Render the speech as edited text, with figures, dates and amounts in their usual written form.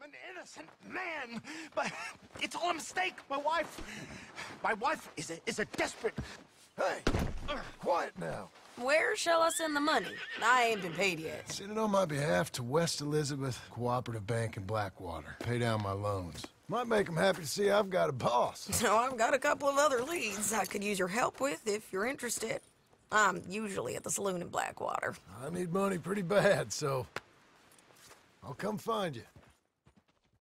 an innocent man, but it's all a mistake. My wife is a desperate... Hey, quiet now. Where shall I send the money? I ain't been paid yet. Send it on my behalf to West Elizabeth Cooperative Bank in Blackwater. Pay down my loans. Might make them happy to see I've got a boss. So I've got a couple of other leads I could use your help with if you're interested. I'm usually at the saloon in Blackwater. I need money pretty bad, so I'll come find you.